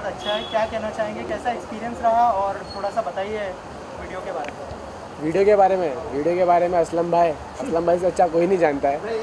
बहुत अच्छा है, क्या कहना चाहेंगे, कैसा एक्सपीरियंस रहा और थोड़ा सा बताइए वीडियो के बारे में। वीडियो के बारे में असलम भाई से अच्छा कोई नहीं जानता है।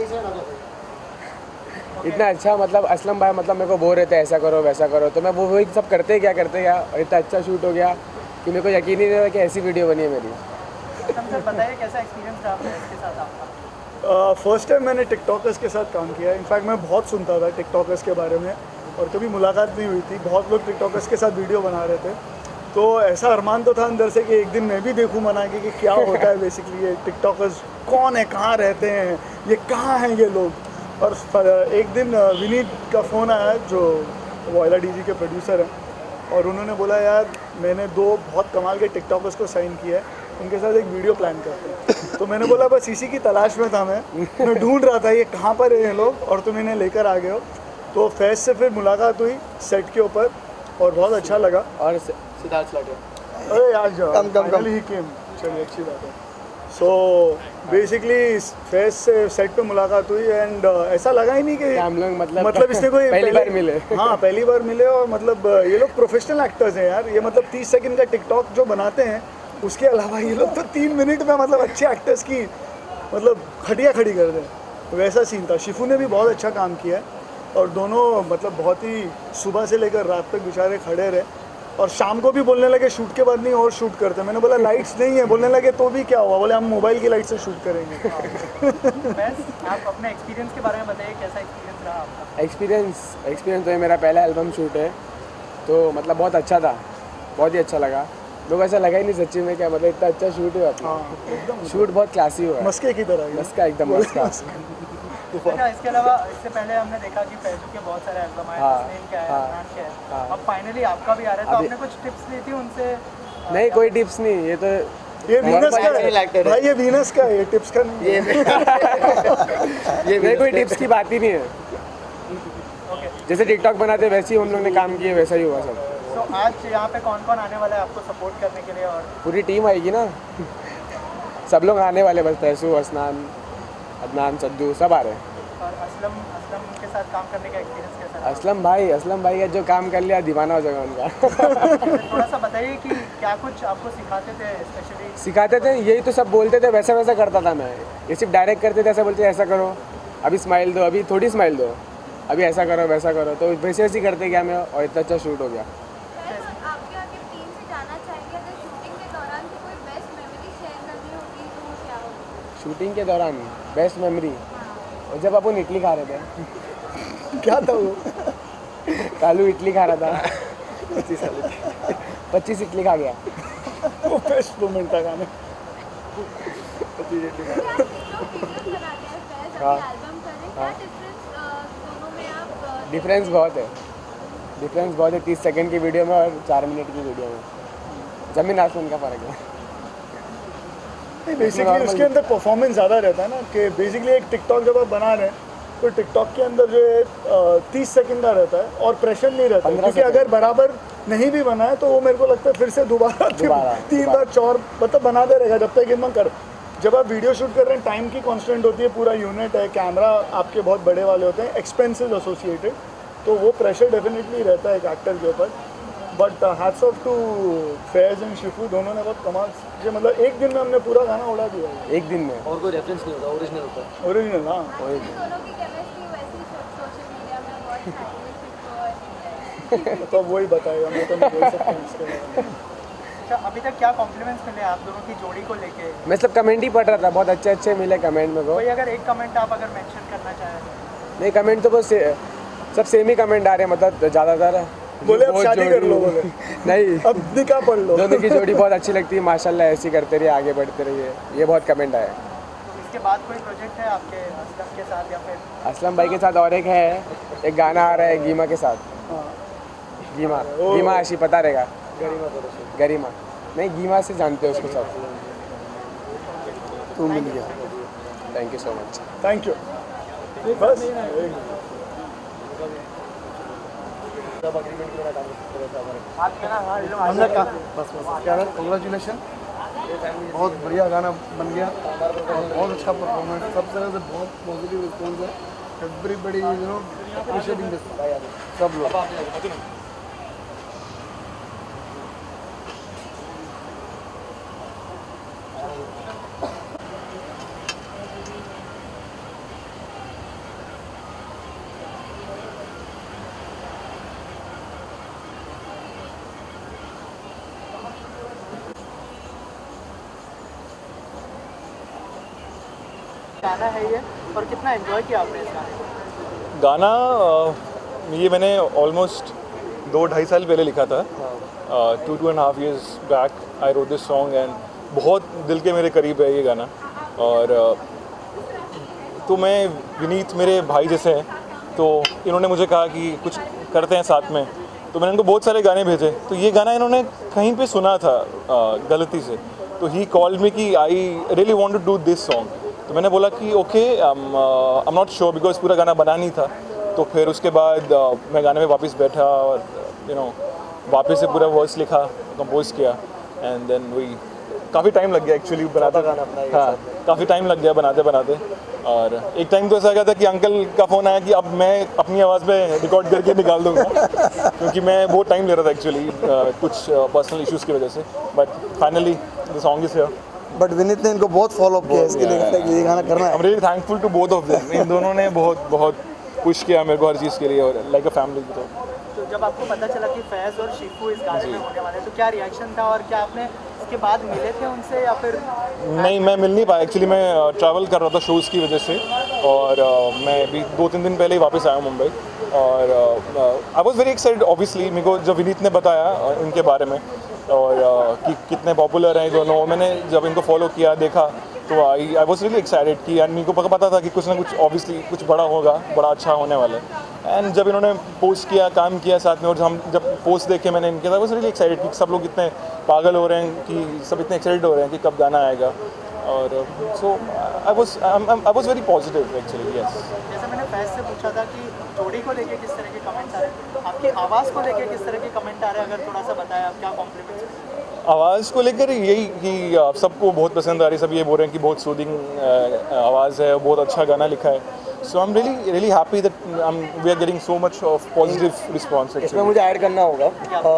इतना अच्छा मतलब असलम भाई मतलब मेरे को बोल रहे थे ऐसा करो वैसा करो, तो मैं वो वही सब करते क्या और इतना अच्छा शूट हो गया कि मेरे को यकीन ही नहीं रहा कि ऐसी वीडियो बनी है मेरी। सर बताइए कैसा एक्सपीरियंस रहा इसके साथ आपका। फर्स्ट टाइम मैंने टिकटॉकर्स के साथ काम किया है। इनफैक्ट मैं बहुत सुनता था टिकटॉकर्स के बारे में और कभी मुलाकात नहीं हुई थी। बहुत लोग टिकटॉकर्स के साथ वीडियो बना रहे थे, तो ऐसा अरमान तो था अंदर से कि एक दिन मैं भी देखूं बना के कि क्या होता है बेसिकली ये टिकटॉकर्स कौन है, कहाँ रहते हैं, ये कहाँ हैं ये लोग। और एक दिन विनीत का फ़ोन आया जो वॉयला डीजी के प्रोड्यूसर हैं, और उन्होंने बोला यार मैंने 2 बहुत कमाल के टिकटॉकर्स को साइन किया है, उनके साथ एक वीडियो प्लान करते हैं। तो मैंने बोला बस इसी की तलाश में था मैं ढूंढ रहा था ये कहाँ पर है ये लोग, और तुम इन्हें लेकर आ गए हो। तो फैज़ से फिर मुलाकात हुई सेट के ऊपर और बहुत अच्छा लगा। और सिद्धार्थ लाटे अरे यार फाइनली ही केम, चलिए अच्छी बात है। सो बेसिकली फैज़ से सेट पे मुलाकात हुई एंड ऐसा लगा ही नहीं कि हम लोग मतलब इसने कोई पहली बार मिले। हाँ पहली बार मिले, और मतलब ये लोग प्रोफेशनल एक्टर्स हैं यार। ये मतलब 30 सेकंड का टिकटॉक जो बनाते हैं, उसके अलावा ये लोग तो 3 मिनट में मतलब अच्छे एक्टर्स की मतलब खटिया खड़ी कर दें, वैसा सीन था। शिफू ने भी बहुत अच्छा काम किया है और दोनों मतलब बहुत ही सुबह से लेकर रात तक बेचारे खड़े रहे, और शाम को भी बोलने लगे शूट के बाद नहीं और शूट करते। मैंने बोला लाइट्स नहीं है, बोलने लगे तो भी क्या हुआ, बोले हम मोबाइल की लाइट से शूट करेंगे। आप अपने एक्सपीरियंस के बारे में बताइए, कैसा एक्सपीरियंस रहा आपका। एक्सपीरियंस तो ये मेरा पहला एल्बम शूट है, तो मतलब बहुत अच्छा था, बहुत ही अच्छा लगा। लोग ऐसा लगा ही नहीं सच्ची में क्या मतलब इतना अच्छा शूट हुआ। एकदम शूट बहुत क्लासी हुआ, मस्के की तरह, मस्का एकदम मस्का। अच्छा, इसके अलावा इससे पहले हमने देखा कि फैजू के बहुत सारे एल्बम आए, तस्लीम के आए, इमरान के आए, अब फाइनली आपका भी आ रहा है, तो आपने कुछ टिप्स ली थी उनसे? नहीं कोई टिप्स नहीं, ये तो ये वीनस का है भाई, ये वीनस का है, ये टिप्स का नहीं है। ये कोई टिप्स की बात ही नहीं है। जैसे टिकटॉक बनाते वैसे ही हम लोग ने काम किए, वैसा ही हुआ सब। तो आज यहाँ पे कौन कौन आने वाला है आपको सपोर्ट करने के लिए? और पूरी टीम आएगी ना, सब लोग आने वाले, बस तैसू, असनान, अदनान, सद्दू सब आ रहे हैं। और असलम के साथ काम करने का एक्सपीरियंस कैसा रहा? असलम भाई का जो काम कर लिया दीवाना हो जाएगा उनका। थोड़ा सा बताइए कि क्या कुछ आपको सिखाते थे स्पेशली? सिखाते थे, यही तो सब बोलते थे, वैसा वैसा करता था मैं। ये सिर्फ डायरेक्ट करते थे, ऐसा बोलते थे ऐसा करो, अभी स्माइल दो, अभी थोड़ी स्माइल दो, अभी ऐसा करो वैसा करो, तो वैसे वैसे करते गया मैं, और इतना अच्छा शूट हो गया। शूटिंग के दौरान बेस्ट मेमोरी, और जब अपन इडली खा रहे थे। क्या था वो? कालू इडली खा रहा था, 25 इडली खा गया। वो बेस्ट मोमेंट था गाने। डिफरेंस बहुत है, 30 सेकंड की वीडियो में और 4 मिनट की वीडियो में जमीन आसमान का फ़र्क है। बेसिकली उसके अंदर परफॉर्मेंस ज़्यादा रहता है ना, कि बेसिकली एक टिकटॉक जब आप बना रहे हैं तो टिकटॉक के अंदर जो है 30 सेकंड का रहता है और प्रेशर नहीं रहता, क्योंकि अगर बराबर नहीं भी बना है तो वो मेरे को लगता है फिर से दोबारा 3 बार 4 मतलब बनाते रहेगा जब तक इतना कर। जब आप वीडियो शूट कर रहे हैं टाइम की कॉन्स्टेंट होती है, पूरा यूनिट है, कैमरा आपके बहुत बड़े वाले होते हैं, एक्सपेंसेस एसोसिएटेड, तो वो प्रेशर डेफिनेटली रहता है एक एक्टर के ऊपर। But hats off to Faiz and Shifu, दोनों ने बहुत कमाल से, मतलब एक दिन में हमने पूरा गाना उड़ा दिया है। एक दिन में, और कोई रेफरेंस नहीं होता, ओरिजिनल होता है। ओरिजिनल, हाँ। तो वही बताएगा, मैं तो नहीं बोल सकता इसके बारे में। अच्छा, अभी तक क्या कॉम्प्लीमेंट्स मिले आप दोनों की जोड़ी को लेके? मैं सब कमेंट ही पढ़ रहा था, बहुत अच्छे मिले कमेंट में को। कोई अगर एक कमेंट आप अगर मेंशन करना चाहें? नहीं, कमेंट तो बस सब सेम ही कमेंट आ रहे हैं, मतलब ज़्यादातर बोले अब शादी कर लो, बोले नहीं अब निकाह पढ़ लो। दोनों की जोड़ी बहुत अच्छी लगती है, माशाल्लाह, ऐसी करते रहिए, आगे बढ़ते रहिए, ये बहुत कमेंट आए। इसके बाद कोई प्रोजेक्ट है आपके असलम के साथ या फिर? असलम भाई के साथ और एक है, एक गाना आ रहा है गीमा के साथ। गीमा आशी पता रहेगा, गरिमा नहीं, गीमा से जानते हो उसके साथ। तू मिल गया, thank you so much. Thank you. बस कंग्रेचुलेशन, बहुत बढ़िया गाना बन गया और बहुत अच्छा परफॉर्मेंस, सब तरह से बहुत पॉजिटिव रिस्पॉन्स है। एवरीबडी अप्रिशिएटिंग दिस, सब लोग। गाना है ये, और कितना एंजॉय किया आपने इस गाने को? गाना ये मैंने ऑलमोस्ट 2-2.5 साल पहले लिखा था. 2.5 years back I wrote this song and बहुत दिल के मेरे करीब है ये गाना. और तो मैं विनीत मेरे भाई जैसे हैं, तो इन्होंने मुझे कहा कि कुछ करते हैं साथ में, तो मैंने इनको बहुत सारे गाने भेजे. तो ये गाना इन्होंने कहीं पे सुना था गलती से, तो ही कॉल्ड मी कि I really want to do this song. तो मैंने बोला कि okay, I am not sure because पूरा गाना बना नहीं था. तो फिर उसके बाद मैं गाने में वापस बैठा और वापस से पूरा वर्स लिखा, कंपोज किया एंड देन वही काफ़ी टाइम लग गया एक्चुअली बनाते. हाँ, काफ़ी टाइम लग गया बनाते बनाते. और एक टाइम तो ऐसा गया था कि अंकल का फ़ोन आया कि अब मैं अपनी आवाज़ में रिकॉर्ड करके निकाल दूँगा क्योंकि मैं बहुत टाइम ले रहा था एक्चुअली कुछ पर्सनल इश्यूज़ की वजह से. But finally the song is here. But Vineet ने इनको बहुत फॉलो अप किया इसके लिए कि ये गाना करना है. I am really thankful to both of them. इन दोनों ने बहुत बहुत पुश किया मेरे को हर चीज़ के लिए, और लाइक अ फैमिली. तो जब आपको पता चला कि फैज़ और शीफू इस गाने में होने वाले हैं, तो क्या रिएक्शन था, और क्या आपने इसके बाद मिले थे उनसे या फिर? नहीं, मैं मिल नहीं पाया एक्चुअली. मैं ट्रैवल कर रहा था शोज़ की वजह से, और मैं अभी 2-3 दिन पहले ही वापस आया हूँ मुंबई. और I was very excited obviously. मेरे को जब विनीत ने बताया इनके बारे में और कि कितने पॉपुलर हैं दोनों, मैंने जब इनको फॉलो किया देखा तो आई वॉज रियली एक्साइटेड कि यार मेरे को पता था कि कुछ ना कुछ ऑब्वियसली कुछ बड़ा होगा, बड़ा अच्छा होने वाला है. एंड जब इन्होंने पोस्ट किया, काम किया साथ में, और हम जब पोस्ट देखे मैंने इनके, आई वॉज रियली एक्साइटेड कि सब लोग इतने पागल हो रहे हैं, कि सब इतने एक्साइटेड हो रहे हैं कि कब गाना आएगा. और so I was very positive actually. Yes, जैसे मैंने फैज़ से पूछा था कि जोड़ी को लेके किस तरह के कमेंट्स आ रहे हैं, आपकी आवाज़ को लेके किस तरह के कमेंट आ रहे हैं, अगर थोड़ा सा बताएं आप क्या कॉम्प्लीमेंट्स? आवाज़ को लेकर यही कि सबको बहुत पसंद आ रही है. सब ये बोल रहे हैं कि बहुत सूदिंग आवाज़ है, बहुत अच्छा गाना लिखा है. So I am really happy that we are getting so much of positive response. इसमें मुझे ऐड करना होगा,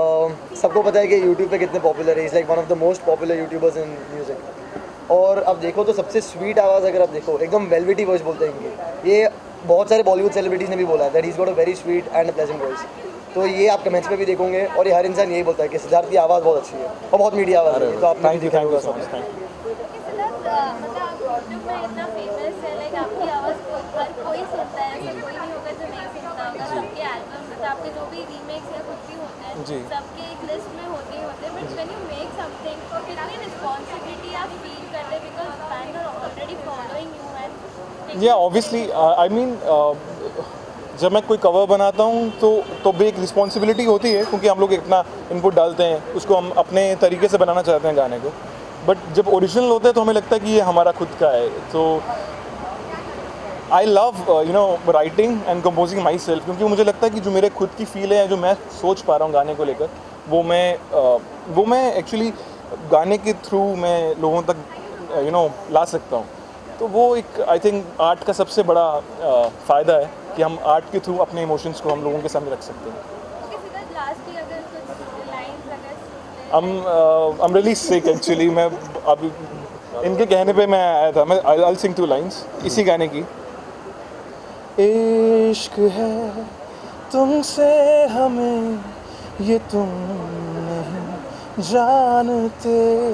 सबको पता है कि यूट्यूब पे कितने पॉपुलर है. Is like one of the most popular YouTubers in music. और अब देखो तो सबसे स्वीट आवाज़ अगर आप देखो, एकदम वेलवेटी वॉइस बोलते हैं इनकी. ये बहुत सारे बॉलीवुड सेलिब्रिटीज़ ने भी बोला है that is got a very sweet and a pleasant voice. तो ये आप कमेंट्स में भी देखोगे, और ये हर इंसान यही बोलता है कि सिद्धार्थ की आवाज़ बहुत अच्छी है और बहुत मीठी आवाज़ है. तो आप thank you so much. Thank you. जी, सबके एक लिस्ट में होते ही होते हैं, but when you make something तो कितनी रिस्पांसिबिलिटी आप फील करते हैं, because fans are already following you and yeah obviously I mean जब मैं कोई कवर बनाता हूँ तो भी एक रिस्पॉन्सिबिलिटी होती है, क्योंकि हम लोग इतना इनपुट डालते हैं, उसको हम अपने तरीके से बनाना चाहते हैं गाने को. बट जब ओरिजिनल होता है तो हमें लगता है कि ये हमारा खुद का है. तो I love writing and composing myself, क्योंकि मुझे लगता है कि जो मेरे खुद की फील है, जो मैं सोच पा रहा हूँ गाने को लेकर, वो मैं एक्चुअली गाने के थ्रू मैं लोगों तक ला सकता हूँ. तो वो एक आई थिंक आर्ट का सबसे बड़ा फ़ायदा है कि हम आर्ट के थ्रू अपने इमोशंस को हम लोगों के सामने रख सकते हैं. I'm really sick actually. मैं अभी इनके कहने पे मैं आया था. मैं I'll sing 2 lines इसी गाने की. इश्क है तुमसे हमें ये तुम नहीं जानते,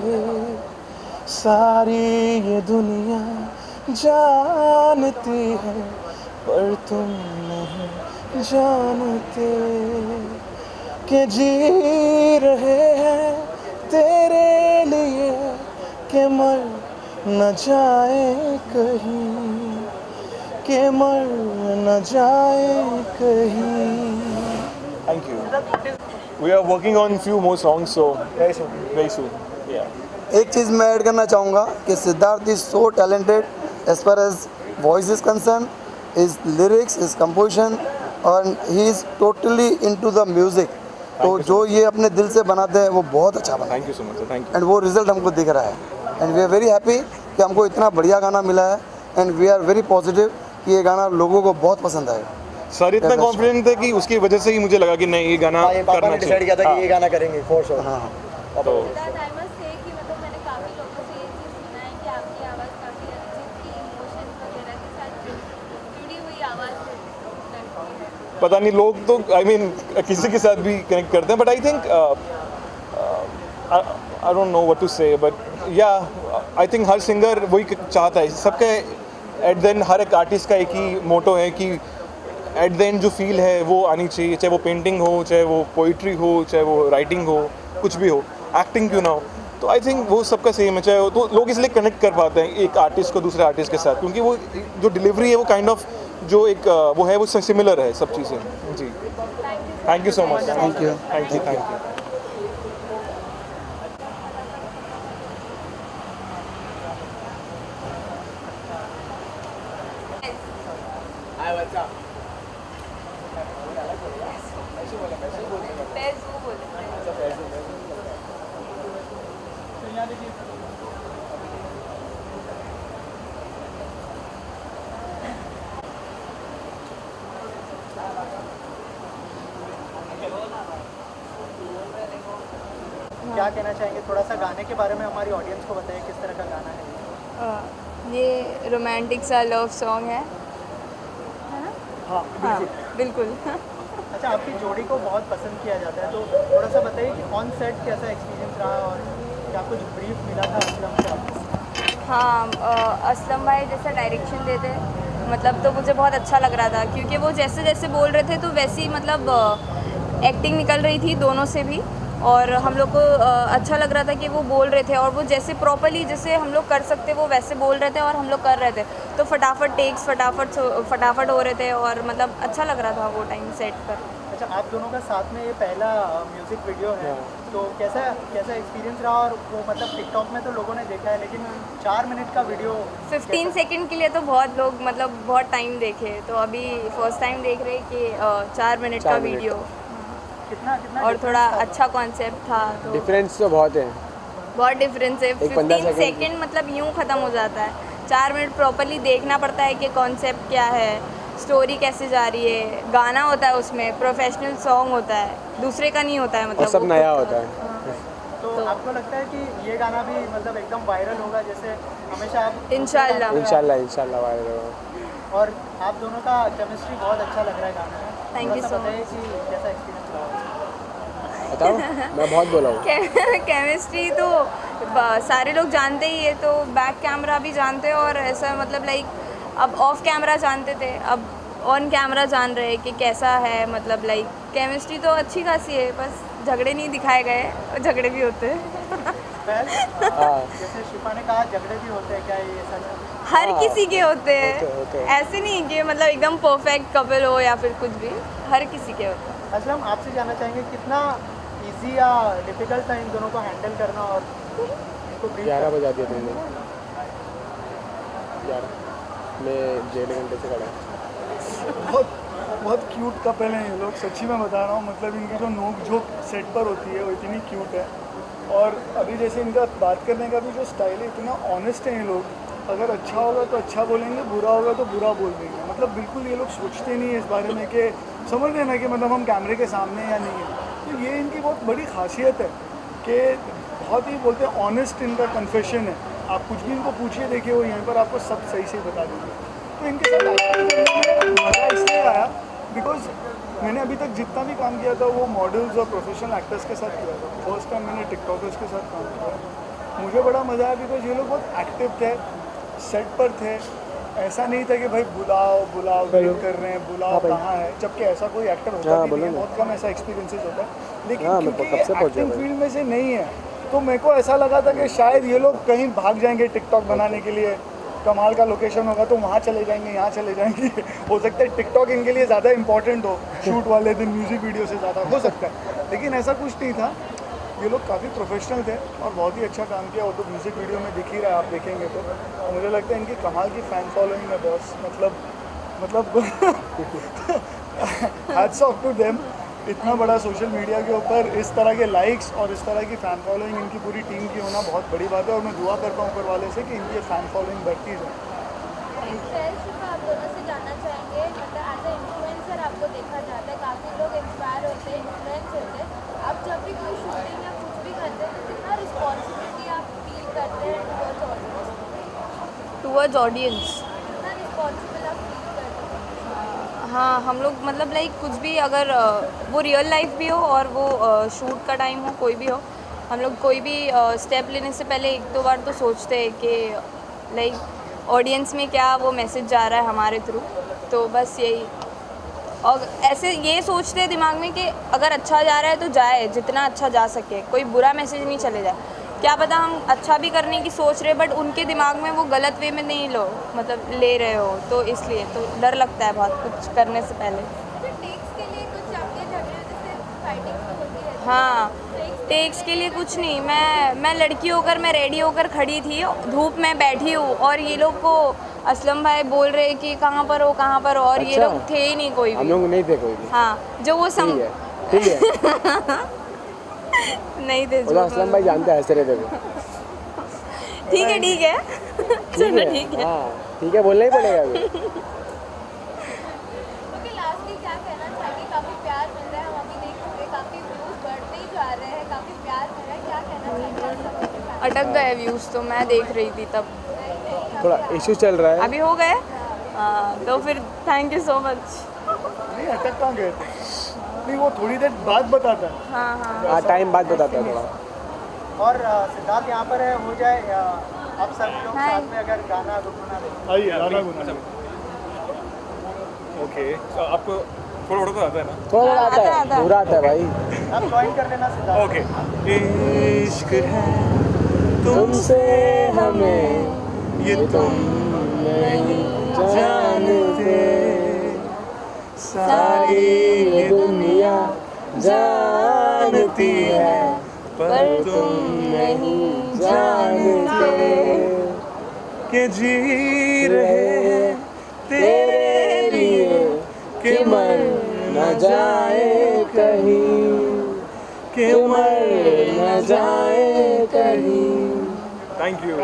सारी ये दुनिया जानती है पर तुम नहीं जानते, कि जी रहे हैं तेरे लिए, कि मर न जाए कहीं, कि मर न जाए कहीं. Thank you. We are working on few more songs, so very soon. Yeah. एक चीज़ मैं ऐड करना चाहूँगा कि Siddharth is so talented as far as voice is concern, is lyrics, is composition, और he is totally into the music. तो जो ये अपने दिल से बनाते हैं वो बहुत अच्छा बना. Thank you so much. Thank you. And वो रिजल्ट हमको दिख रहा है, and we are very happy कि हमको इतना बढ़िया गाना मिला है, and we are very positive कि ये गाना लोगों को बहुत पसंद आएगा. सर इतना कॉन्फिडेंट थे कि उसकी वजह से ही मुझे लगा कि नहीं ये गाना करना चाहिए. डिसाइड किया था कि ये गाना करेंगे फॉर श्योर. हाँ, तो मैंने काफ़ी लोगों से ये चीज़ सुना है कि आपकी आवाज़ काफ़ी अरिजीत की इमोशंस वगैरह के साथ जुड़ी हुई आवाज़ है. पता नहीं, लोग तो आई मीन किसी के साथ भी कनेक्ट करते हैं, but I think I don't know what to say, but yeah I think her singer वही चाहता है. सबके एट द एंड हर एक आर्टिस्ट का एक ही मोटो है कि एट द एंड जो फील है वो आनी चाहिए, चाहे वो पेंटिंग हो, चाहे वो पोइट्री हो, चाहे वो राइटिंग हो, कुछ भी हो, एक्टिंग क्यों ना हो। तो आई थिंक वो सबका सेम है, चाहे तो लोग इसलिए कनेक्ट कर पाते हैं एक आर्टिस्ट को दूसरे आर्टिस्ट के साथ, क्योंकि वो जो डिलीवरी है वो काइंड ऑफ जो एक वो है वो सिमिलर है सब चीज़ें। जी, thank you so much. Thank you. Thank you, thank you. क्या कहना चाहेंगे, थोड़ा सा गाने के बारे में हमारी ऑडियंस को बताइए, किस तरह का गाना है ये रोमांटिक सा लव सॉन्ग है। हाँ हाँ बिल्कुल। अच्छा, आपकी जोड़ी को बहुत पसंद किया जाता है, तो थोड़ा सा बताइए कि ऑन सेट कैसा एक्सपीरियंस रहा और क्या कुछ ब्रीफ मिला था असलम से आपको? हाँ, असलम भाई जैसा डायरेक्शन देते मतलब तो मुझे बहुत अच्छा लग रहा था, क्योंकि वो जैसे जैसे बोल रहे थे तो वैसी मतलब एक्टिंग निकल रही थी दोनों से भी, और हम लोग को अच्छा लग रहा था कि वो बोल रहे थे और वो जैसे प्रॉपर्ली जैसे हम लोग कर सकते वो वैसे बोल रहे थे और हम लोग कर रहे थे, तो फटाफट टेक्स फटाफट हो रहे थे और मतलब अच्छा लग रहा था वो टाइम सेट पर। अच्छा, आप दोनों का साथ में ये पहला म्यूज़िक वीडियो है, तो कैसा एक्सपीरियंस रहा? और वो मतलब टिकटॉक में तो लोगों ने देखा है, लेकिन 4 मिनट का वीडियो 15 सेकंड के लिए तो बहुत लोग मतलब बहुत टाइम देखे, तो अभी फर्स्ट टाइम देख रहे कि 4 मिनट का वीडियो, कितना और थोड़ा अच्छा कॉन्सेप्ट था। तो डिफरेंस तो बहुत है, बहुत डिफरेंस है। 15 सेकंड मतलब यूँ ख़त्म हो जाता है, 4 मिनट प्रॉपर्ली देखना पड़ता है कि कॉन्सेप्ट क्या है, स्टोरी कैसे जा रही है, गाना होता है उसमें, प्रोफेशनल सॉन्ग होता है, दूसरे का नहीं होता है, मतलब और सब नया होता है। तो आपको लगता है कि ये गाना भी मतलब एकदम वायरल होगा, जैसे हमेशा आप? इंशाल्लाह वायरल होगा। और आप दोनों का केमिस्ट्री बहुत अच्छा लग रहा है गाने में। Thank you so much. कि कैसा एक्सपीरियंस रहा? बताओ, मैं बहुत बोला हूँ। केमिस्ट्री तो सारे लोग जानते ही है, तो बैक कैमरा भी जानते हैं, और ऐसा मतलब लाइक अब ऑफ कैमरा जानते थे, अब ऑन कैमरा जान रहे हैं कि कैसा है, मतलब लाइक केमिस्ट्री तो अच्छी खासी है, बस झगड़े नहीं दिखाए गए, और झगड़े भी होते हैं। जैसे शिफा ने कहा झगड़े भी होते हैं, क्या ये सच है? हर किसी के होते हैं, ऐसे नहीं कि मतलब एकदम परफेक्ट कपल हो या फिर कुछ भी, हर किसी के होते हैं। असलम, आपसे जानना चाहेंगे कितना इजी या डिफिकल्ट था इन दोनों को हैंडल करना? और इनको 11 बजा दिया तुमने, 11 में 1.5 घंटे से खड़ा है। बहुत क्यूट कपल हैं ये लोग, सच्ची में बता रहा हूँ। मतलब इनकी जो नोक झोंक सेट पर होती है वो इतनी क्यूट है, और अभी जैसे इनका बात करने का भी जो स्टाइल है, इतना ऑनेस्ट है ये लोग। अगर अच्छा होगा तो अच्छा बोलेंगे, बुरा होगा तो बुरा बोल देंगे। मतलब बिल्कुल ये लोग सोचते नहीं है इस बारे में कि समझ रहे ना कि मतलब हम कैमरे के सामने या नहीं है। तो ये इनकी बहुत बड़ी खासियत है कि बहुत ही बोलते हैं ऑनेस्ट इनका कन्फेशन है। आप कुछ भी इनको पूछिए, देखिए वो यहीं पर आपको सब सही से बता देंगे। तो इनके साथ मज़ा इसलिए आया बिकॉज मैंने अभी तक जितना भी काम किया था वो मॉडल्स और प्रोफेशनल एक्टर्स के साथ किया था। फर्स्ट टाइम मैंने टिकटॉकर्स के साथ काम किया, मुझे बड़ा मज़ा आया बिकॉज ये लोग बहुत एक्टिव थे, सेट पर थे। ऐसा नहीं था कि भाई बुलाओ वेट कर रहे हैं, बुलाओ कहाँ है, जबकि ऐसा कोई एक्टर होता भी नहीं है, बहुत कम ऐसा एक्सपीरियंसेस होता है। लेकिन क्योंकि एक्टिंग फील्ड में से नहीं है, तो मेरे को ऐसा लगा था कि शायद ये लोग कहीं भाग जाएंगे टिकटॉक बनाने के लिए, कमाल का लोकेशन होगा तो वहाँ चले जाएंगे, यहाँ चले जाएंगे। हो सकता है टिकटॉक इनके लिए ज़्यादा इंपॉर्टेंट हो शूट वाले दिन, म्यूज़िक वीडियो से ज़्यादा हो सकता है, लेकिन ऐसा कुछ नहीं था। ये लोग काफ़ी प्रोफेशनल थे और बहुत ही अच्छा काम किया। और तो म्यूज़िक वीडियो में दिख ही रहा है, आप देखेंगे तो। और मुझे लगता है इनकी कमाल की फ़ैन फॉलोइंग है बॉस, मतलब हैट्स ऑफ टू देम। इतना बड़ा सोशल मीडिया के ऊपर इस तरह के लाइक्स और इस तरह की फ़ैन फॉलोइंग इनकी पूरी टीम की होना बहुत बड़ी बात है, और मैं दुआ करता हूँ ऊपर वाले से कि इनकी फ़ैन फॉलोइंग बढ़ती जाए। आप दोनों से जानना चाहेंगे, मतलब एज ए इन्फ्लुएंसर आपको देखा जाता है, काफ़ी लोग इंस्पायर होते हैं, इन्फ्लुएंस होते हैं। आप जब भी कोई शूटिंग या कुछ भी करते हैं तो कितना रिस्पॉन्सिबिलिटी आप फील करते हैं टुवर्ड्स ऑडियंस? कितना रिस्पॉन्सिबल आप फील करते हैं? हाँ, हम लोग मतलब लाइक कुछ भी अगर वो रियल लाइफ भी हो और वो शूट का टाइम हो, कोई भी हो, हम लोग कोई भी स्टेप लेने से पहले 1-2 बार तो सोचते हैं कि लाइक ऑडियंस में क्या वो मैसेज जा रहा है हमारे थ्रू, तो बस यही। और ऐसे ये सोचते हैं दिमाग में कि अगर अच्छा जा रहा है तो जाए, जितना अच्छा जा सके, कोई बुरा मैसेज नहीं चले जाए। क्या पता हम अच्छा भी करने की सोच रहे बट उनके दिमाग में वो गलत वे में नहीं मतलब ले रहे हो, तो इसलिए तो डर लगता है बहुत कुछ करने से पहले। हाँ, टेक्स के लिए कुछ नहीं, मैं लड़की होकर मैं रेडी होकर खड़ी थी, धूप में बैठी हूँ और ये लोग को असलम भाई बोल रहे कि कहाँ पर हो कहाँ पर हो, और ये लोग थे ही नहीं कोई भी, हम लोग नहीं थे कोई भी। हाँ, जो वो ठीक है नहीं थे जो असलम भाई जानते हैं ऐसे रहते थे। ठीक है चलो ठीक है, हाँ ठीक है, बोलना ही पड़ेगा अभी। अटक गए व्यूज़, तो मैं देख रही थी तब थोड़ा इशू चल रहा है, अभी हो गए। तो फिर थैंक यू सो मच। नहीं अटक कहाँ गए थे, नहीं वो थोड़ी देर बाद बताता है। हाँ, टाइम बाद बताता है थोड़ा। और सिद्धार्थ यहाँ पर है, हो जाए आप सब लोग साथ में अगर गाना गुनगुना दें। आइए गाना गुनगुना। ओके, आपको थोड़ा थोड़ा आता है ना? थोड़ा आता है, पूरा आता है भाई। आप ज्वाइन कर लेना सिद्धार्थ। ओके। इश्क है तुमसे हमें ये तुम नहीं जानते, सारी ये दुनिया जानती है पर तुम नहीं जानते के जी रहे तेरे लिए कि मर न जाए कहीं, कि मर न जाए कहीं। Thank you.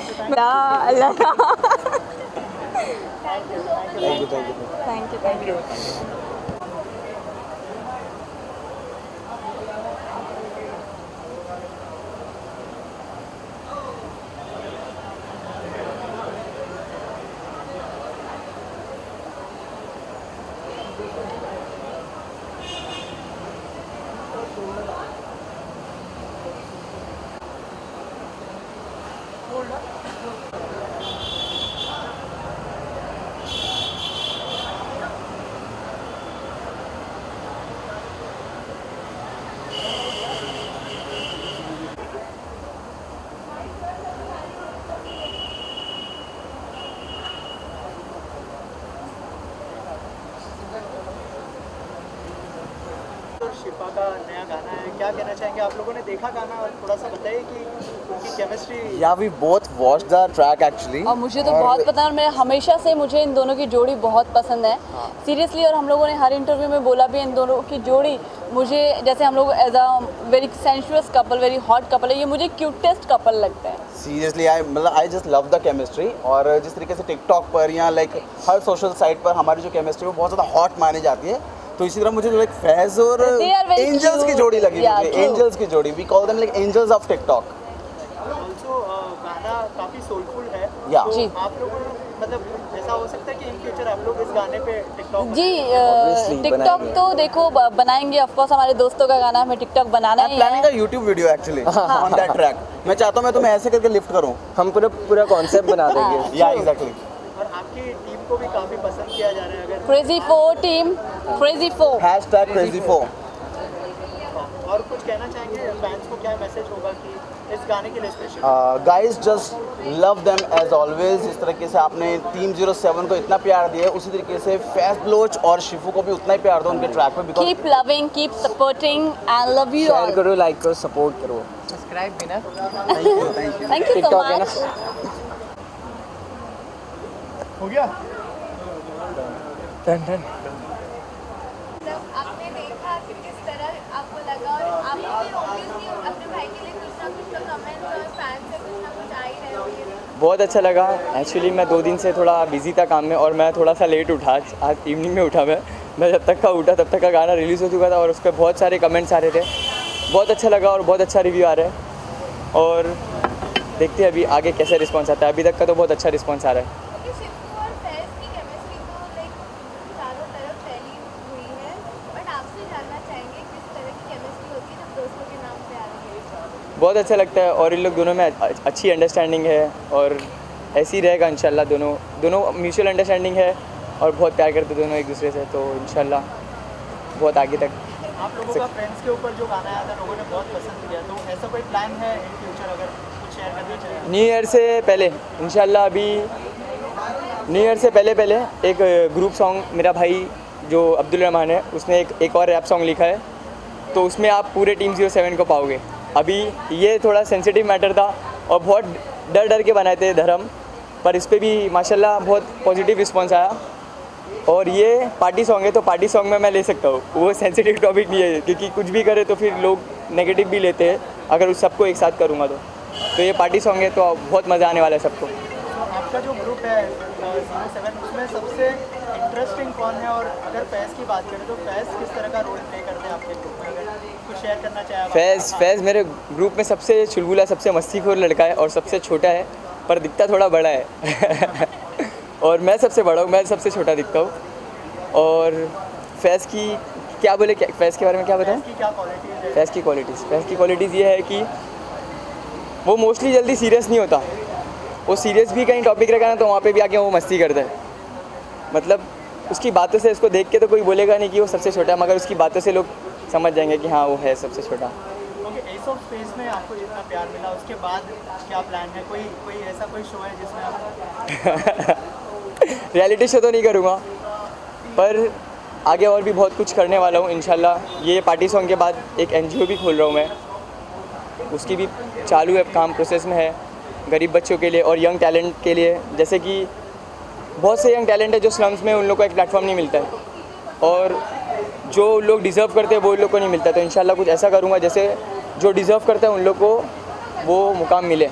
Thank you. Shifa का नया गाना है, क्या कहना चाहेंगे? आप लोगों ने देखा गाना और थोड़ा सा बताइए कि उनकी chemistry. Yeah we both watched the track actually, और मुझे तो बहुत पता है, मैं हमेशा से मुझे इन दोनों की जोड़ी बहुत पसंद है सीरियसली, और हम लोगों ने हर इंटरव्यू में बोला भी इन दोनों की जोड़ी मुझे, जैसे हम लोग as a very sensuous couple, very hot couple है, ये मुझे क्यूटेस्ट कपल लगता है seriously. I just love the chemistry, और जिस तरीके से टिकटॉक पर या लाइक हर सोशल साइट पर हमारी जो केमिस्ट्री वो बहुत ज़्यादा हॉट मानी जाती है, तो इसी तरह मुझे लाइक फैज़ और एंजल्स की जोड़ी लगी मुझे, एंजल्स की जोड़ी, we call them like angels of TikTok. Also गाना काफ़ी सोलफुल है, या तो आप लोगों को मतलब ऐसा हो सकता है कि इन फ्यूचर आप लोग इस गाने पे टिकटॉक टिकटॉक तो देखो बनाएंगे, ऑफ कोर्स हमारे दोस्तों का गाना हमें टिकटॉक बनाना है। Planning a YouTube video actually on that track. मैं चाहता हूँ मैं तुम्हें ऐसे करके लिफ्ट करूँ, हम पूरा कॉन्सेप्ट बना देंगे। या एग्जैक्टली। और आपकी टीम को भी काफ़ी पसंद किया जा रहा है। अगर क्रेजी 4 टीम, क्रेजी 4 #crazy4। और कुछ कहना चाहेंगे फैंस को, क्या मैसेज होगा कि इस गाने के लिए special? Guys just love them as always. जिस तरीके से आपने टीम 07 को इतना प्यार दिया है, उसी तरीके से फैज़ बलोच और शिफू को भी उतना ही प्यार दो उनके ट्रैक पे। Because keep loving, keep supporting and love you all. Share करो, लाइक करो, सपोर्ट करो, सब्सक्राइब भी ना। Thank you so much. हो गया आपने देखा कि किस तरह आपको लगा, और आपने भी ऑब्वियसली अपने भाई के लिए कुछ ना कुछ कमेंट्स और फैंस से कुछ ना कुछ आ ही रहे होंगे। बहुत अच्छा लगा। एक्चुअली मैं 2 दिन से थोड़ा बिजी था काम में, और मैं थोड़ा सा लेट उठा, आज इवनिंग में उठा। मैं जब तक का उठा तब तक का गाना रिलीज़ हो चुका था, और उस पर बहुत सारे कमेंट्स आ रहे थे। बहुत अच्छा लगा और बहुत अच्छा रिव्यू आ रहा है, और देखते हैं अभी आगे कैसे रिस्पॉन्स आता है। अभी तक का तो बहुत अच्छा रिस्पॉन्स आ रहा है। बहुत अच्छा लगता है, और इन लोग दोनों में अच्छी अंडरस्टैंडिंग है, और ऐसे ही रहेगा इंशाल्लाह। दोनों म्यूचुअल अंडरस्टैंडिंग है और बहुत प्यार करते दोनों एक दूसरे से, तो इंशाल्लाह बहुत आगे तक। आप लोगों का फ्रेंड्स के ऊपर जो गाना आया था लोगों ने बहुत पसंद किया, तो ऐसा कोई प्लान है इन फ्यूचर अगर कुछ शेयर करना चाहिए? न्यू ईयर से पहले इंशाल्लाह, अभी न्यू ईयर से पहले एक ग्रुप सॉन्ग मेरा भाई जो अब्दुल रहमान है उसने एक और रैप सॉन्ग लिखा है, तो उसमें आप पूरे टीम 07 को पाओगे। अभी ये थोड़ा सेंसिटिव मैटर था और बहुत डर के बनाए थे धर्म, पर इस पर भी माशाल्लाह बहुत पॉजिटिव रिस्पॉन्स आया। और ये पार्टी सॉन्ग है, तो पार्टी सॉन्ग में मैं ले सकता हूँ, वो सेंसिटिव टॉपिक नहीं है, क्योंकि कुछ भी करे तो फिर लोग नेगेटिव भी लेते हैं अगर उस सबको एक साथ करूँगा तो ये पार्टी सॉन्ग है, तो बहुत मज़ा आने वाला है सबको। आपका जो ग्रुप है 07 उसमें सबसे इंटरेस्टिंग कौन है, और अगर फैज़ की बात करें तो फैज़ किस तरह का रोल प्ले करते हैं आपके ग्रुप में, अगर कुछ शेयर करना चाहे? फैज़ मेरे ग्रुप में सबसे चुलबुला, सबसे मस्तीखोर लड़का है और सबसे छोटा है, पर दिखता थोड़ा बड़ा है और मैं सबसे बड़ा हूँ, मैं सबसे छोटा दिखता हूँ। और फैज़ की क्या बोले, फैज़ के बारे में क्या बताएं? फैज़ की क्वालिटीज़ ये है कि वो मोस्टली जल्दी सीरियस नहीं होता, वो सीरियस भी कहीं टॉपिक रहेगा ना तो वहाँ पे भी आके वो मस्ती करता है। मतलब उसकी बातों से उसको देख के तो कोई बोलेगा नहीं कि वो सबसे छोटा है, मगर उसकी बातों से लोग समझ जाएंगे कि हाँ वो है सबसे छोटा। एस ऑफ स्पेस में आपको इतना प्यार मिला, उसके बाद क्या प्लान है? कोई ऐसा कोई शो है जिसमें आप रियलिटी शो तो नहीं करूँगा, पर आगे और भी बहुत कुछ करने वाला हूँ इंशाल्लाह। ये पार्टी सॉन्ग के बाद एक NGO भी खोल रहा हूँ मैं, उसकी भी चालू है, काम प्रोसेस में है, गरीब बच्चों के लिए और यंग टैलेंट के लिए। जैसे कि बहुत से यंग टैलेंट है जो स्लम्स में उन लोग को एक प्लेटफॉर्म नहीं मिलता है, और जो लोग डिज़र्व करते हैं वो उन लोग को नहीं मिलता, तो इंशाल्लाह कुछ ऐसा करूँगा जैसे जो डिज़र्व करते हैं उन लोग को वो मुकाम मिले।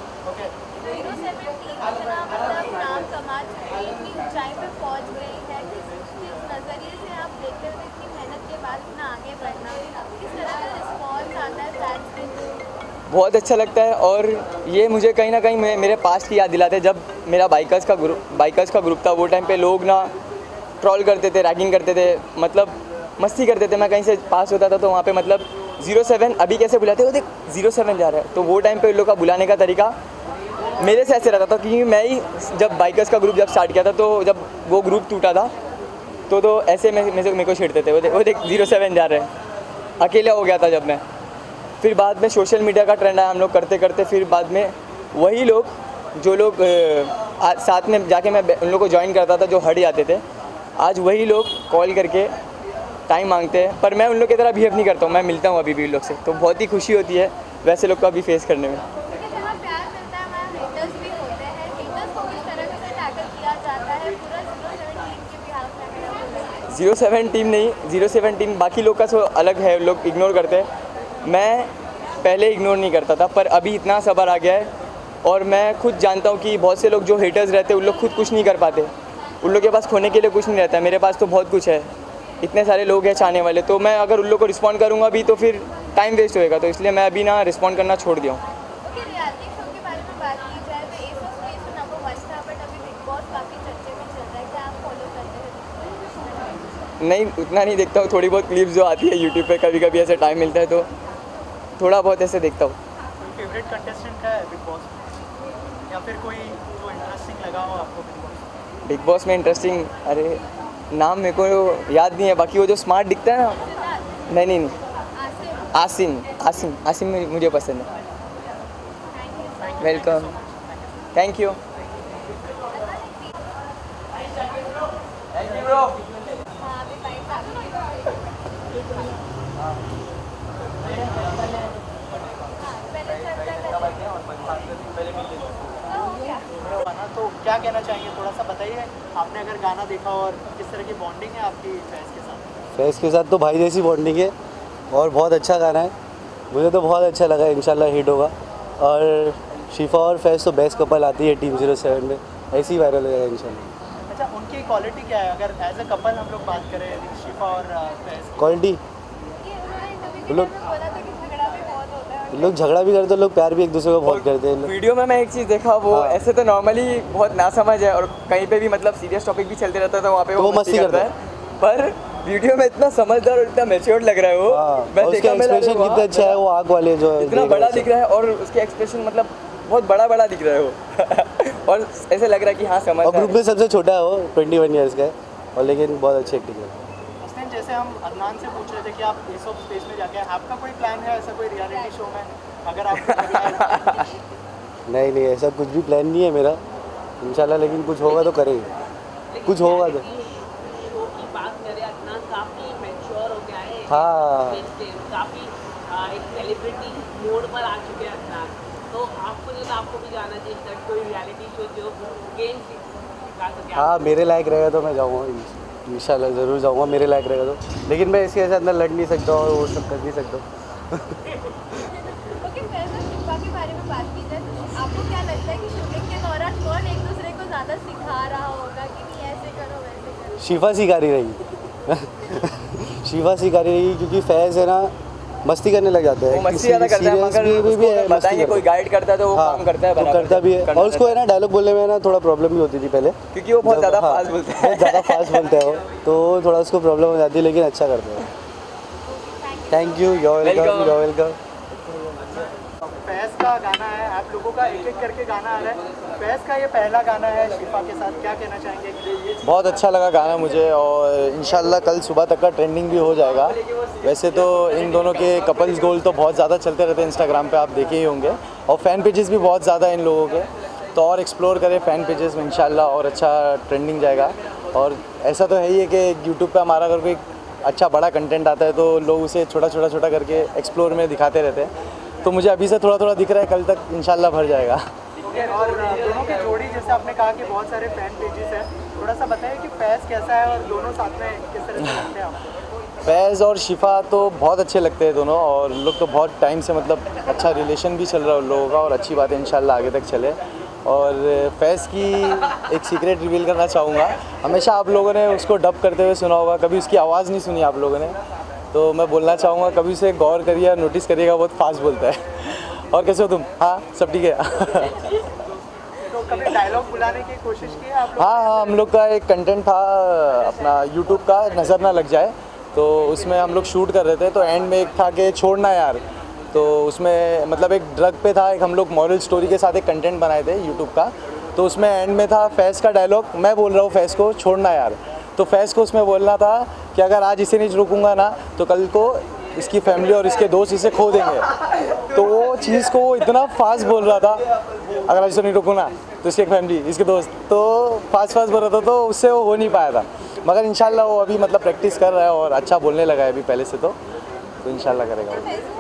बहुत अच्छा लगता है, और ये मुझे कहीं ना कहीं मेरे पास्ट की याद दिलाते हैं। जब मेरा बाइकर्स का ग्रुप था, वो टाइम पे लोग ना ट्रॉल करते थे, रैगिंग करते थे, मतलब मस्ती करते थे। मैं कहीं से पास होता था तो वहाँ पे मतलब 07 अभी कैसे बुलाते हो, देख 07 जा रहा है, तो वो टाइम पे उन लोग का बुलाने का तरीका मेरे से ऐसे रहता था, क्योंकि मैं ही जब बाइकर्स का ग्रुप जब स्टार्ट किया था, तो जब वो ग्रुप टूटा था तो ऐसे मेरे को छेड़ते थे, वो देख 07 जा रहे हैं, अकेला हो गया था जब मैं। फिर बाद में सोशल मीडिया का ट्रेंड आया, हम लोग करते करते फिर बाद में वही लोग जो लोग साथ में जाके मैं उन लोग को ज्वाइन करता था, जो हट जाते थे, आज वही लोग कॉल करके टाइम मांगते हैं, पर मैं उन लोग की तरह बिहेव नहीं करता हूँ, मैं मिलता हूँ अभी भी उन लोग से, तो बहुत ही खुशी होती है वैसे लोग को अभी फेस करने में। 07 टीम नहीं, 07 टीम बाकी लोग का तो अलग है, लोग इग्नोर करते हैं, मैं पहले इग्नोर नहीं करता था, पर अभी इतना सब्र आ गया है और मैं खुद जानता हूँ कि बहुत से लोग जो हेटर्स रहते हैं उन लोग खुद कुछ नहीं कर पाते, उन लोग के पास खोने के लिए कुछ नहीं रहता है, मेरे पास तो बहुत कुछ है, इतने सारे लोग हैं चाहने वाले, तो मैं अगर उन लोग को रिस्पॉन्ड करूँगा अभी तो फिर टाइम वेस्ट होएगा, तो इसलिए मैं अभी ना रिस्पॉन्ड करना छोड़ दिया हूँ। नहीं, उतना नहीं देखता हूँ, थोड़ी बहुत क्लिप्स जो आती है यूट्यूब पे, कभी कभी ऐसे टाइम मिलता है तो थोड़ा बहुत ऐसे देखता हूँ। फेवरेट कंटेस्टेंट है बिग बॉस में, या फिर कोई जो इंटरेस्टिंग लगा हो आपको बिग बॉस में? इंटरेस्टिंग, अरे नाम मेरे को याद नहीं है, बाकी वो जो स्मार्ट दिखता है ना, नहीं, आसिम मुझे पसंद है। Welcome, thank you bro. तो क्या कहना चाहेंगे, थोड़ा सा बताइए, आपने अगर गाना देखा और किस तरह की बॉन्डिंग है आपकी फैज़ के साथ? फैज़ के साथ तो भाई जैसी बॉन्डिंग है और बहुत अच्छा गाना है, मुझे तो बहुत अच्छा लगा, इंशाल्लाह हिट होगा। और शिफा और फैज़ तो बेस्ट कपल आती है टीम 07 में, ऐसे ही वायरल हो जाएगा इंशाल्लाह। अच्छा, उनकी क्वालिटी क्या है अगर एज अ कपल हम लोग बात करें, शिफा और फैज़? क्वालिटी, लोग झगड़ा भी करते हैं, लोग प्यार भी एक दूसरे को बहुत करते हैं। वीडियो में मैं एक चीज़ देखा, वो ऐसे तो नॉर्मली बहुत नासमझ है और कहीं पे भी मतलब सीरियस टॉपिक भी चलते रहता था, वहाँ पे वो मस्ती करता है, पर वीडियो में इतना समझदार और इतना मैच्योर्ड लग रहा है वो। मैं उसका एक्सप्रेशन कितना अच्छा है, वो आँख वाले जो इतना बड़ा दिख रहा है और उसके एक्सप्रेशन मतलब बहुत बड़ा दिख रहा है वो और ऐसे लग रहा है कि हाँ समझ। और ग्रुप में सबसे छोटा है वो, 21 ईयर्स का है, और लेकिन बहुत अच्छी एक्टिंग है। जैसे हम अदनान से पूछ रहे थे कि आप एस ऑफ स्पेस में जाके, आपका कोई प्लान है ऐसा कोई रियलिटी शो में अगर आप? नहीं ऐसा कुछ भी प्लान नहीं है मेरा इंशाल्लाह, लेकिन कुछ होगा तो करेंगे, कुछ होगा तो। बात करें अदनान काफ़ी मैच्योर हो गया है, हाँ काफ़ी एक सेलिब्रिटी मोड पर आ चुके हैं अदनान, तो आपको जो आपको भी जाना चाहिए कोई रियलिटी शो जो गेम सिखा सके। हाँ मेरे लायक रहेगा तो मैं जाऊँगा इंशाल्लाह, ज़रूर जाऊँगा मेरे लायक रहेगा तो, लेकिन मैं इसके अंदर लड़ नहीं सकता और वो सब कर नहीं सकता। ओके, फिर शिफा के बारे में बात की जाए तो आपको क्या लगता है कि शूटिंग के दौरान कौन एक दूसरे को ज़्यादा सिखा रहा होगा कि नहीं ऐसे करो वैसे करो? शिफा सिखा रही रहेगी शिफा सिखा रही रहेगी, क्योंकि फैज़ है ना मस्ती करने लग जाता है, वो मस्ती ज़्यादा करता है, मगर बताएंगे कोई गाइड करता है तो वो काम करता है, वो करता भी है। और उसको है ना डायलॉग बोलने में ना थोड़ा प्रॉब्लम भी होती थी पहले, क्योंकि वो बहुत ज़्यादा फास्ट बोलता है, बहुत ज़्यादा फास्ट बोलता है वो, तो थोड़ा उसको प्रॉब्लम हो जाती है, लेकिन अच्छा करता है। Thank you, you welcome. Faiz का गाना है, आप लोगों का एक एक करके गाना आ रहा है, फैज़ का ये पहला गाना है शिफा के साथ, क्या कहना चाहेंगे? बहुत अच्छा लगा गाना मुझे, और इंशाल्लाह कल सुबह तक का ट्रेंडिंग भी हो जाएगा। वैसे तो इन दोनों के कपल्स गोल तो बहुत ज़्यादा चलते रहते हैं इंस्टाग्राम पे, आप देखे ही होंगे, और फ़ैन पेजेस भी बहुत ज़्यादा हैं इन लोगों के, तो और एक्सप्लोर करें फ़ैन पेजेस में इंशाल्लाह, और अच्छा ट्रेंडिंग जाएगा। और ऐसा तो है ही है कि यूट्यूब पे हमारा अगर कोई अच्छा बड़ा कंटेंट आता है तो लोग उसे छोटा करके एक्सप्लोर में दिखाते रहते हैं, तो मुझे अभी से थोड़ा दिख रहा है, कल तक इंशाल्लाह भर जाएगा। और दोनों की जोड़ी जैसे आपने कहा कि बहुत सारे फैन पेजेस हैं, थोड़ा सा बताइए कि फैज़ कैसा है और दोनों साथ में किस तरह से लगते हैं आपको? फैज़ और शिफा तो बहुत अच्छे लगते हैं दोनों, और लोग तो बहुत टाइम से मतलब अच्छा रिलेशन भी चल रहा है उन लोगों का, और अच्छी बात है इंशाल्लाह आगे तक चले। और फैज़ की एक सीक्रेट रिवील करना चाहूँगा, हमेशा आप लोगों ने उसको डब करते हुए सुना होगा, कभी उसकी आवाज़ नहीं सुनी आप लोगों ने, तो मैं बोलना चाहूँगा कभी उसे गौर करिए, नोटिस करिएगा, बहुत फास्ट बोलता है। और कैसे हो तुम? हाँ सब ठीक है। तो कभी डायलॉग बुलाने की कोशिश की है आप लोग? हाँ, हम लोग का एक कंटेंट था अपना यूट्यूब का, नज़र ना लग जाए, तो उसमें हम लोग शूट कर रहे थे, तो एंड में एक था कि छोड़ना यार, तो उसमें मतलब एक ड्रग पे था, एक हम लोग मॉरल स्टोरी के साथ एक कंटेंट बनाए थे यूट्यूब का, तो उसमें एंड में था फैज़ का डायलॉग, मैं बोल रहा हूँ फैज़ को छोड़ना यार, तो फैज़ को उसमें बोलना था कि अगर आज इसे नहीं रोकूंगा ना तो कल को इसकी फैमिली और इसके दोस्त इसे खो देंगे, तो वो चीज़ को वो इतना फास्ट बोल रहा था, अगर आज इसे नहीं रोकूँ ना तो इसकी फैमिली इसके दोस्त, तो फास्ट बोल रहा था, तो उससे वो हो नहीं पाया था, मगर इंशाल्लाह वो अभी मतलब प्रैक्टिस कर रहा है और अच्छा बोलने लगा है अभी पहले से, तो इंशाल्लाह करेगा।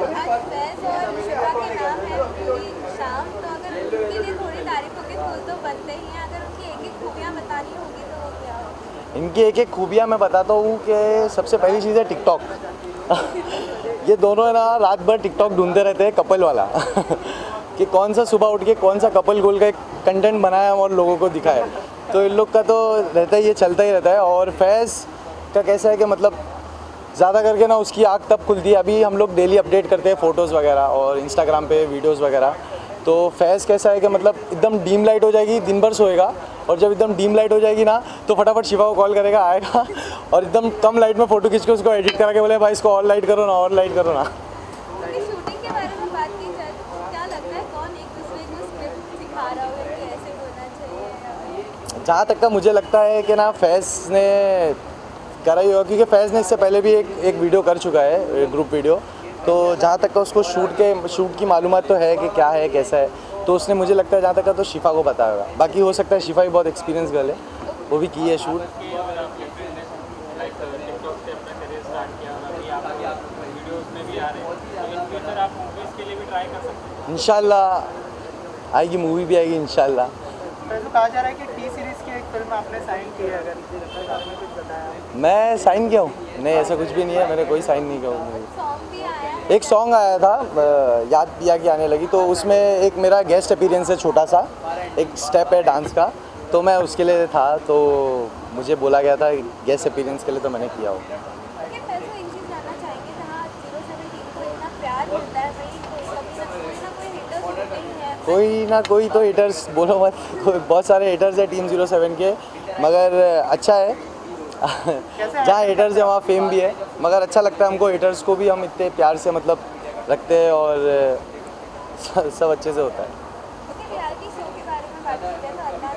इनकी एक एक खूबियाँ मैं बताता हूँ कि सबसे पहली चीज़ है टिकटॉक। ये दोनों है ना रात भर टिकटॉक ढूंढते रहते हैं कपल वाला कि कौन सा सुबह उठ के कौन सा कपल गोल का एक कंटेंट बनाया और लोगों को दिखाया, तो इन लोग का तो रहता ही, ये चलता ही रहता है। और फैज़ का कैसा है कि मतलब ज़्यादा करके ना उसकी आँख तब खुलती है, अभी हम लोग डेली अपडेट करते हैं फ़ोटोज़ वगैरह और इंस्टाग्राम पे वीडियोज़ वगैरह, तो फैज़ कैसा है कि मतलब एकदम डीम लाइट हो जाएगी, दिन भर सोएगा, और जब एकदम डीम लाइट हो जाएगी ना तो फटाफट शिफा को कॉल करेगा, आएगा और एकदम कम लाइट में फ़ोटो खींच के उसको एडिट करा के बोले भाई इसको और लाइट करो ना, और लाइट करो ना। शूटिंग के बारे में बात की जाए तो क्या लगता है कौन एक दूसरे को स्क्रिप्ट सिखा रहा हो कि ऐसे बोलना चाहिए? जहाँ तक का मुझे लगता है कि ना फैज़ ने करा ही होगा, क्योंकि फैज़ ने इससे पहले भी एक वीडियो कर चुका है, ग्रुप वीडियो, तो जहाँ तक का उसको शूट की मालूमात तो है कि क्या है कैसा है, तो उसने मुझे लगता है जहाँ तक का तो शिफा को पता होगा, बाकी हो सकता है शिफा भी बहुत एक्सपीरियंस गर्ल है, वो भी की है शूट। इंशाल्लाह आएगी, मूवी भी आएगी इंशाल्लाह। तो कहा जा रहा है कि टी सीरीज़ की एक फिल्म आपने साइन की है, अगर आपने कुछ बताया? मैं साइन किया हूँ? नहीं ऐसा कुछ भी नहीं है, मैंने कोई साइन नहीं किया हूँ। एक सॉन्ग आया था याद पिया की आने लगी, तो उसमें एक मेरा गेस्ट अपीयरेंस है, छोटा सा एक स्टेप है डांस का, तो मैं उसके लिए था, तो मुझे बोला गया था गेस्ट अपीयरेंस के लिए, तो मैंने किया हो। कोई ना कोई तो हेटर्स बोलो मत, बहुत सारे हेटर्स है टीम 07 के, मगर अच्छा है जहाँ हेटर्स है वहाँ फेम भी है, मगर अच्छा लगता है हमको, हेटर्स को भी हम इतने प्यार से मतलब रखते हैं और सब अच्छे से होता है।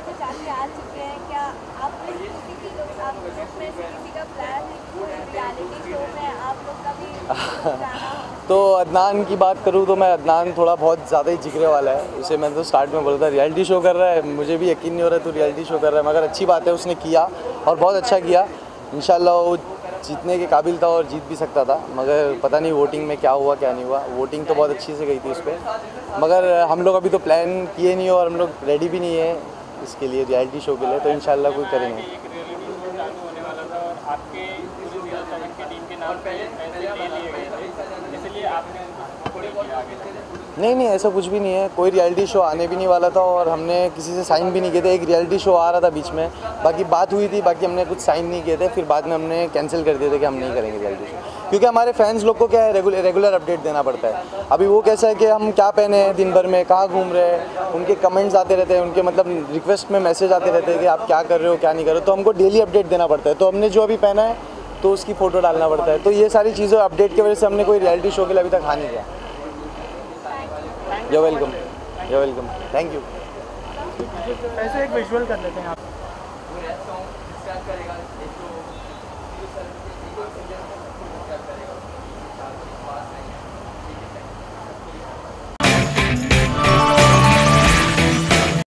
तो अदनान की बात करूँ तो मैं अदनान थोड़ा बहुत ज़्यादा ही जिगरे वाला है। उसे मैंने तो स्टार्ट में बोला था रियलिटी शो कर रहा है, मुझे भी यकीन नहीं हो रहा है तो रियलिटी शो कर रहा है, मगर अच्छी बात है उसने किया और बहुत अच्छा किया। इंशाल्लाह वो जीतने के काबिल था और जीत भी सकता था, मगर पता नहीं वोटिंग में क्या हुआ क्या नहीं हुआ। वोटिंग तो बहुत अच्छी से गई थी उस पर, मगर हम लोग अभी तो प्लान किए नहीं और हम लोग रेडी भी नहीं है इसके लिए, रियलिटी शो के लिए, तो इंशाल्लाह कोई करेंगे। नहीं ऐसा कुछ भी नहीं है, कोई रियलिटी शो आने भी नहीं वाला था और हमने किसी से साइन भी नहीं किए थे। एक रियलिटी शो आ रहा था बीच में, बाकी बात हुई थी, बाकी हमने कुछ साइन नहीं किए थे, फिर बाद में हमने कैंसिल कर दिए थे कि हम नहीं करेंगे रियलिटी शो, क्योंकि हमारे फैंस लोग को क्या है रेगुलर अपडेट देना पड़ता है। अभी वो कैसा है कि हम क्या पहने हैं दिन भर में, कहाँ घूम रहे हैं, उनके कमेंट्स आते रहते हैं, उनके मतलब रिक्वेस्ट में मैसेज आते रहते हैं कि आप क्या कर रहे हो क्या नहीं कर रहे हो, तो हमको डेली अपडेट देना पड़ता है। तो हमने जो अभी पहना है तो उसकी फ़ोटो डालना पड़ता है, तो ये सारी चीज़ें अपडेट की वजह से हमने कोई रियलिटी शो के लिए अभी तक हाँ नहीं किया। You welcome, thank you. ऐसे एक विजुअल कर लेते हैं आप।